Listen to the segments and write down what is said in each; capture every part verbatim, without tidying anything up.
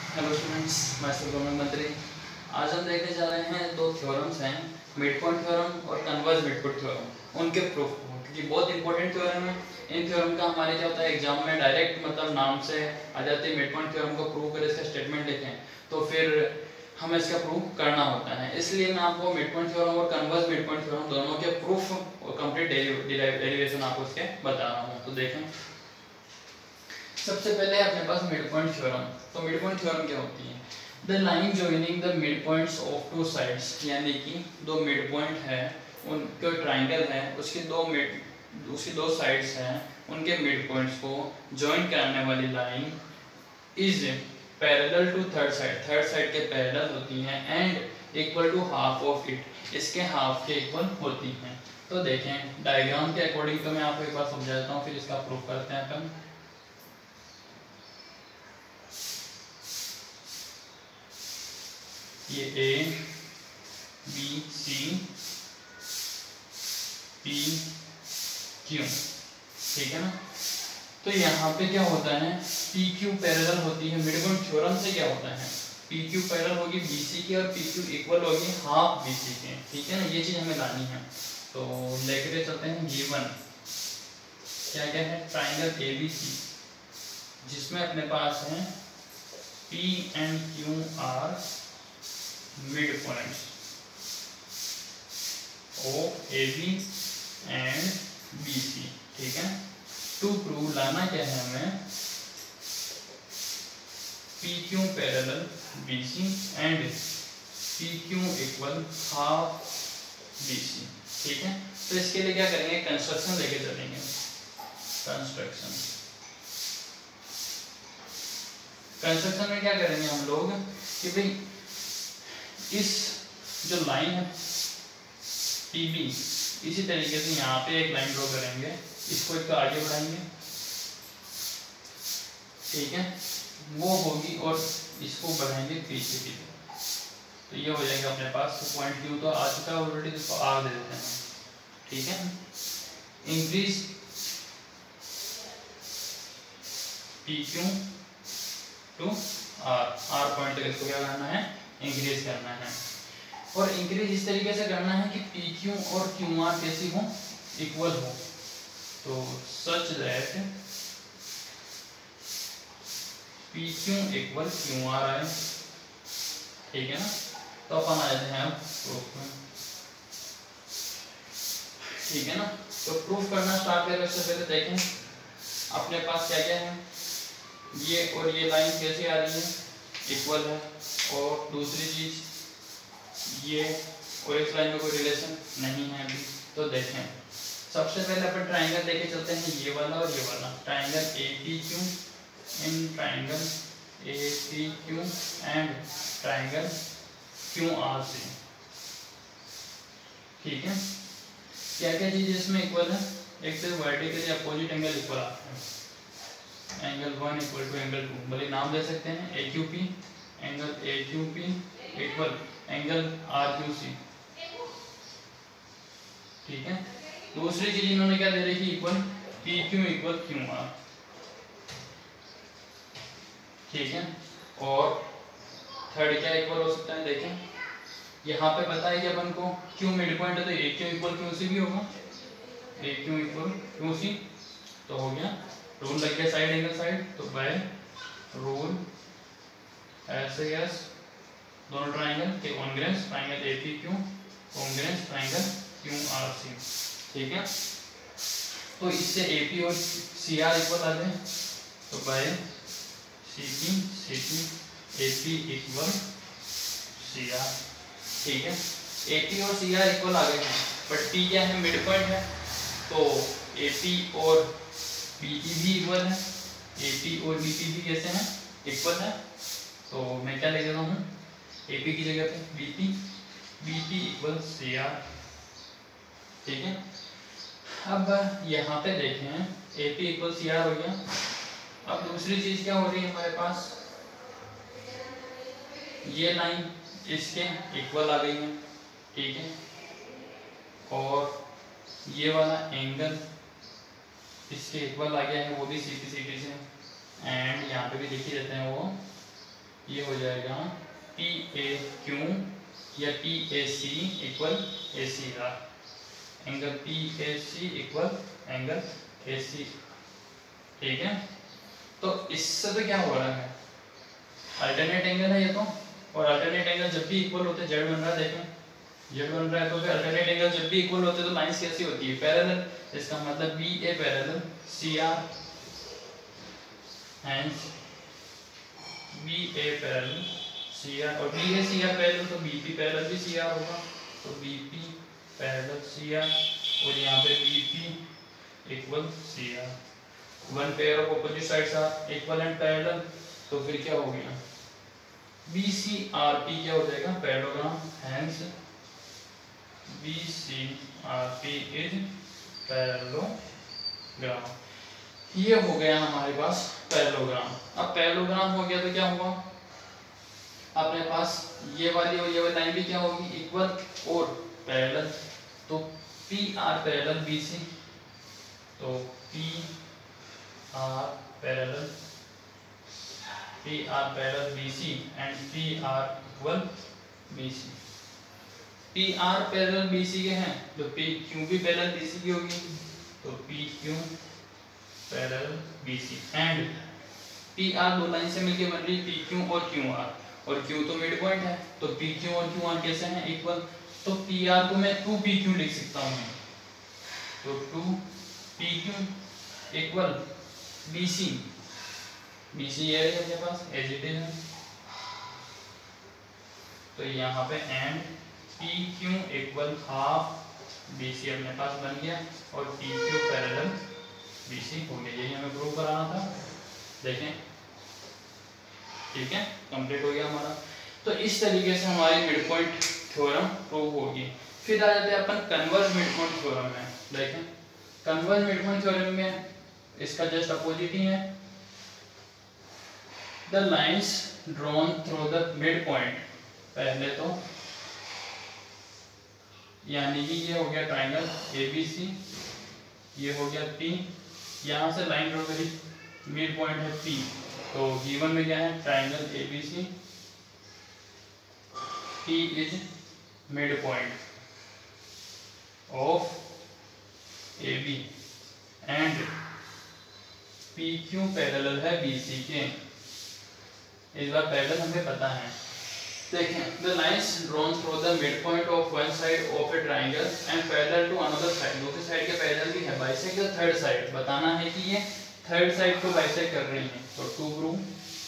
Hello students, मैं सुब्रमण्य मंत्री। आज हम देखने जा रहे हैं दो थ्योरम्स हैं, मिड पॉइंट थ्योरम और कन्वर्ज मिड पॉइंट थ्योरम, उनके प्रूफ को, क्योंकि बहुत इंपॉर्टेंट थ्योरम है। इन थ्योरम का हमारे क्या होता है, एग्जाम में डायरेक्ट मतलब नाम से आ जाती है, मिड पॉइंट थ्योरम को प्रूव करें, इसका स्टेटमेंट लिखें तो फिर हमें इसका प्रूफ करना होता है। इसलिए मैं आपको मिड पॉइंट थ्योरम और कन्वर्ज मिड पॉइंट थ्योरम दोनों के प्रूफ और कंप्लीट डेरिवेशन आपको इसके बता रहा हूँ। तो देखें, सबसे पहले अपने पास मिड पॉइंट थ्योरम। तो मिड पॉइंट थ्योरम क्या होती है? The line joining the mid points of two sides, यानी कि दो मिड पॉइंट है, उनका ट्राइंगल है, उसकी दो मिड उसकी दो साइड्स हैं, उनके मिड पॉइंट्स को जॉइन कराने वाली line is parallel to third side, third side के पैरेलल होती हैं, and equal to half of it, इसके हाफ के इक्वल होती हैं। तो देखें, डायग्राम के अकॉर्डिंग तो मैं आपको एक बार समझा देता हूँ, फिर इसका प्रूफ करते हैं अपन। ये A B C P Q, ठीक है ना। तो यहाँ पे क्या होता है, पी क्यू पैरेलल होती है। मिड पॉइंट थ्योरम से क्या होता है, पी क्यू पैरेलल होगी बी सी की और पी क्यू इक्वल होगी हाफ बी सी के, ठीक है ना। ये चीज हमें लानी है, तो लेकर चलते हैं। गिवन क्या क्या है, ट्राइंगल ए बी सी, जिसमें अपने पास है P and Q are mid points of A B and B C, ठीक है। टू प्रूव, लाना क्या है हमें, P Q parallel B C and P Q equal half B C, ठीक है। तो इसके लिए क्या करेंगे, कंस्ट्रक्शन लेके चलेंगे। कंस्ट्रक्शन कंस्ट्रक्शन में क्या करेंगे हम लोग कि भाई इस जो लाइन है पी बी, इसी तरीके से यहाँ पे एक लाइन ड्रॉ करेंगे, इसको एक तो आगे बढ़ाएंगे, ठीक है, वो होगी, और इसको बढ़ाएंगे पीछे की तरफ, तो ये हो जाएगा अपने पास पॉइंट क्यू तो आ चुका है ऑलरेडी, इसको आर दे देते हैं, ठीक है। Increase P Q to R, R point तक इसको क्या करना है, इंक्रीज करना है। और इंक्रीज इस तरीके से करना है कि पी क्यू और क्यू आर कैसी हो, इक्वल हो, तो such that P Q equal Q R आए, ठीक है ना। तो अपन आ जाते हैं अब प्रूफ में, ठीक है ना। तो प्रूफ करना स्टार्ट करें उससे पहले देखें अपने पास क्या क्या है। ये और ये लाइन कैसी आ रही है, इक्वल है, और दूसरी चीज ये और इस लाइन में कोई रिलेशन नहीं है अभी। तो देखें, सबसे पहले अपन ट्राइंगल लेके चलते हैं, ये वाला और ये वाला, triangle A P Q in triangle A P Q and triangle Q R C, ठीक है। क्या क्या चीज इसमें इक्वल है, एक तो वर्टिकली अपोजिट एंगल इक्वल आते हैं, angle one equal to angle two, भले नाम दे सकते हैं, A Q P, angle A Q P equal angle R Q C, ठीक है। दूसरी चीज इन्होंने क्या दे रखी, equal P Q equal Q R, ठीक है। और थर्ड क्या इक्वल हो सकता है, देखें यहाँ पे पता है कि अपन को क्यू मिड पॉइंट है, तो A Q equal Q C भी होगा, A Q equal Q C, तो हो गया, रूल लग गया साइड एंगल साइड, तो बाय रूल एस एस दोनों ट्राइंगल के congruence, triangle A P Q congruence triangle Q R C, ठीक है। तो इससे ए पी और सी आर इक्वल आ जाए, तो by C P C P A P equal C R, ठीक है। ए पी और सी आर इक्वल आ गए हैं, बट टी क्या है, मिड पॉइंट है, तो ए पी और बी पी भी इक्वल है, ए पी और बी पी भी कैसे हैं, इक्वल है, तो मैं क्या लिख देता हूँ, ए पी की जगह पे B P, B P equal C R, ठीक है। अब यहाँ पे देखें, A P equal C R हो गया। अब दूसरी चीज क्या हो रही है हमारे पास, ये लाइन इसके इक्वल आ गई है, ठीक है, और ये वाला एंगल इसके इक्वल आ गया है, वो भी सी पी सी पी से, एंड यहाँ पे भी लिख ही देते हैं वो ये हो जाएगा पी ए क्यू या P A C equal A C R. Angle P A C equal angle A C, ठीक है। तो इससे तो क्या हो रहा है, अल्टरनेट एंगल है ये तो, और अल्टरनेट एंगल जब भी इक्वल होते हैं, जेड बन रहा है देखें, जेड बन रहा है, तो फिर अल्टरनेट एंगल जब भी इक्वल होते हैं तो लाइंस कैसी होती है, पैरेलल। इसका मतलब B A parallel C R, hence B A parallel C R, और B A C R parallel तो बी पी पैरेलल भी सी आर होगा, तो B P parallel C R, और यहाँ पे B P equal C R. One pair of opposite sides are equal and parallel, तो फिर क्या हो गया, बी सी आर पी क्या हो जाएगा, parallelogram, hence B C R P is parallelogram. ये हो गया हमारे पास पैरेललोग्राम। अब पैरेललोग्राम हो गया तो क्या हुआ, अपने पास ये वाली और ये वाली लाइन भी क्या होगी, इक्वल और पैरेलल, तो P R parallel B C, तो P R parallel P R parallel B C and P R equal B C. P R parallel B C के हैं तो पी क्यू भी पैरेलल बी सी की होगी, तो P Q parallel B C and P R दो line से मिलके बन रही पी क्यू और क्यू आर, और क्यू तो मिड पॉइंट है, तो पी क्यू और क्यू आर कैसे हैं, इक्वल, तो पी आर को मैं टू पी क्यू लिख सकता हूँ, तो two P Q equal B C, B C ये है मेरे पास एज इट इज है, तो यहाँ पे and P Q equal half B C अपने पास बन गया, और P Q parallel B C हो गया। यही हमें प्रूव कराना था, देखें, ठीक है, कंप्लीट हो गया हमारा। तो इस तरीके से हमारी मिड पॉइंट थ्योरम प्रूव होगी। फिर आ जाते हैं अपन कन्वर्ज मिड पॉइंट थ्योरम में। देखें, कन्वर्ज मिड पॉइंट थ्योरम में इसका जस्ट अपोजिट ही है, the lines drawn through the mid point, पहले तो यानी कि ये हो गया ट्राइंगल ए बी सी, ये हो गया पी, यहाँ से लाइन ड्रॉ करी, मिड पॉइंट है पी, तो गिवन में क्या है, triangle A B C, P is mid point of A B and P Q parallel है बी सी के। इस बार पैरेलल हमें पता है। देखें, the lines drawn through the midpoint of one side of a triangle and parallel to another side, दूसरी side के parallel भी है, बाइसेक्ट द थर्ड साइड, बताना है कि ये थर्ड साइड को बाइसेक्ट कर रही हैं, तो टू प्रूव,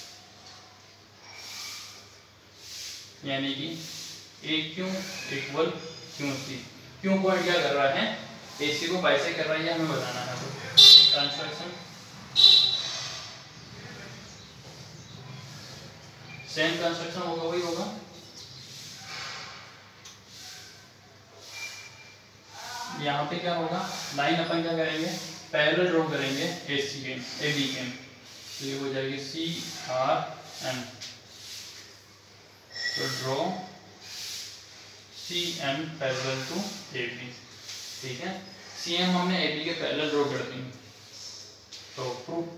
यानी कि A Q equal Q C, Q point क्या कर रहा है, ए सी को बाइसेक्ट कर रहा है, हमें बताना है। कंस्ट्रक्शन सेम कंस्ट्रक्शन होगा, वही होगा, यहाँ पे क्या होगा, लाइन अपन क्या करेंगे, पैरेलल ड्रॉ करेंगे ए सी के ए बी के, तो ये हो जाएगी सी आर एम, तो draw C M parallel to A B, ठीक है, सी एम हमने ए बी के पैरेलल ड्रॉ कर दी, तो प्रूफ।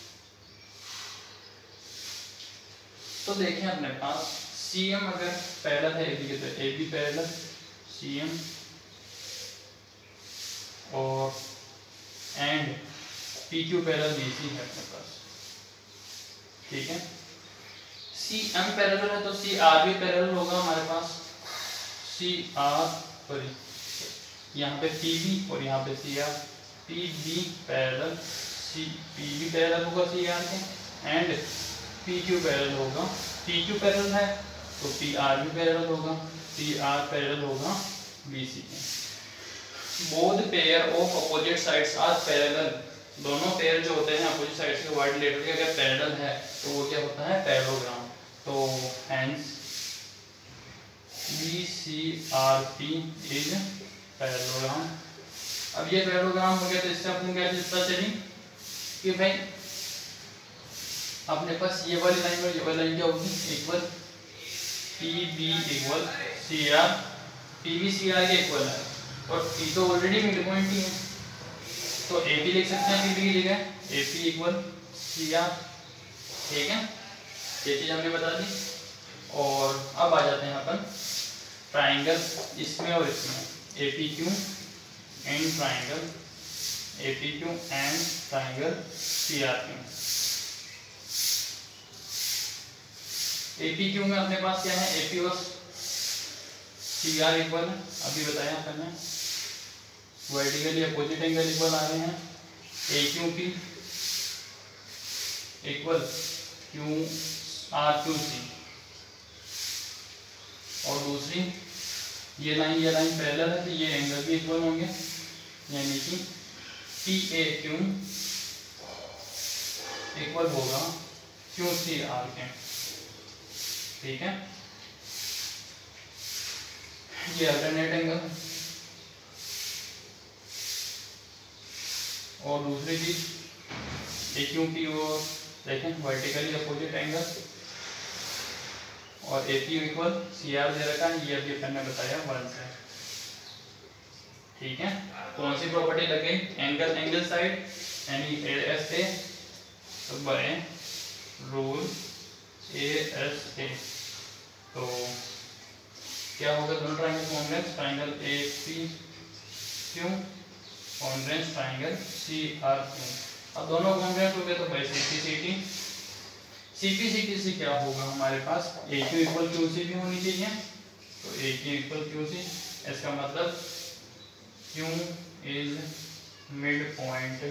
तो देखें अपने पास सी एम अगर पैरेलल है ए बी के, तो A B parallel C M और and P Q parallel B C है अपने पास, ठीक है। सी एम पैरेलल है तो सी आर भी पैरेलल होगा हमारे पास, सी आर सॉरी यहाँ पे पी बी और यहाँ पे C R, P B parallel C P B parallel होगा सी आर के, एंड पी क्यू पैरेलल होगा, पी क्यू पैरेलल है तो पी आर भी पैरेलल होगा, पी आर पैरेलल होगा बी सी के। Both pair of opposite sides are parallel, दोनों पेयर जो होते हैं अपोजिट साइड्स के वाइड लेटर के अगर पैरेलल है तो वो क्या होता है, पैरेललोग्राम, तो hence B C R P is parallelogram. अब ये पैरेललोग्राम हो गया, तो इससे अपन क्या पता चली कि भाई अपने पास ये वाली लाइन और ये वाली लाइन क्या होगी, equal, P B equal C R, P B C R के इक्वल है, और पी तो ऑलरेडी मिड पॉइंट ही है, तो ए पी लिख सकते हैं पी बी की जगह, A P equal C R, ठीक है। ये चीज़ हमने बता दी। और अब आ जाते हैं अपन ट्राइंगल इसमें और इसमें, A P Q and triangle, A P Q and triangle C R Q. A P Q में अपने पास क्या है, ए पी और सी आर इक्वल है, अभी बताया अपन ने, वर्टिकली अपोजिट एंगल इक्वल आ रहे हैं, A Q P equal Q R Q C, और दूसरी ये लाइन ये लाइन पैरेलल है तो ये एंगल भी इक्वल होंगे, यानी कि पी ए क्यू इक्वल होगा क्यू सी आर के। ठीक है, ये अल्टरनेट एंगल। और दूसरी चीज ए क्यू पी वो देखें वर्टिकली अपोजिट एंगल, और A P equal C R दे रखा है, ये अभी अपन ने बताया वन से। ठीक है, कौन सी प्रॉपर्टी लग गई, एंगल एंगल साइड यानी A S A by rule A S A. तो क्या होगा, दोनों triangle congruence, triangle A P Q congruence triangle C R Q. अब दोनों कॉन्ग्रुएंस हो गए तो भाई सीपीसीटी, सीपीसीटी से क्या होगा हमारे पास, A Q equal Q C भी होनी चाहिए, तो A Q equal Q C, इसका मतलब Q is mid point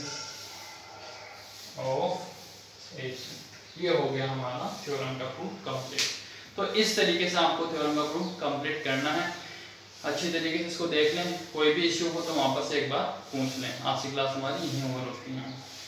of A C. ये हो गया हमारा थ्योरम का प्रूफ कंप्लीट। तो इस तरीके से आपको थ्योरम का प्रूफ कंप्लीट करना है, अच्छी तरीके से इसको देख लें, कोई भी इश्यू हो तो वापस से एक बार पूछ लें। आज की क्लास हमारी यहीं ओवर होती है।